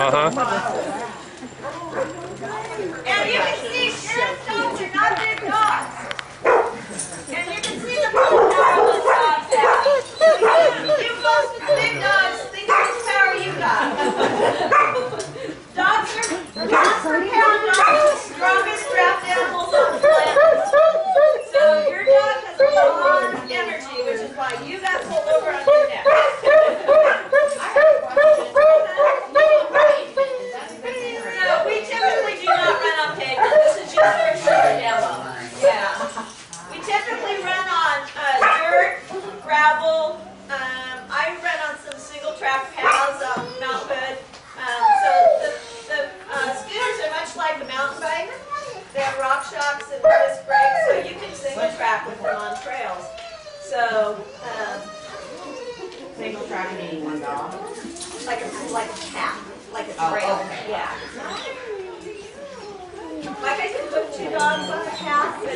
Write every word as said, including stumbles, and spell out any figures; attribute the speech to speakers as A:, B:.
A: Uh-huh.
B: And you can see sheriff dogs are not big dogs. And you can see the full power those dogs have. You folks with the big dogs think how much power you got. Dogs are, dogs are pound dogs, the strongest draft animals on the planet. So your dog has a lot of energy, which is why you got pulled over on your neck. No, we typically do not run on pavement. This is just for show demo. Yeah. We typically run on uh, dirt, gravel. Um, I run on some single track paths on Mount Hood. Um, so the, the uh, scooters are much like a mountain bike. They have rock shocks and disc brakes, so you can single track with them on trails. So, um,
C: Single track meaning one dog?
B: like a like a path, like a
C: Oh,
B: trail.
C: okay.
B: Yeah. Like I could put two dogs on the path,